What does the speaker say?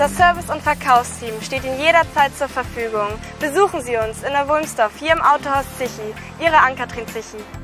Unser Service- und Verkaufsteam steht Ihnen jederzeit zur Verfügung. Besuchen Sie uns in der Wulmsdorf hier im Autohaus Zichy. Ihre Ann-Kathrin Zichy.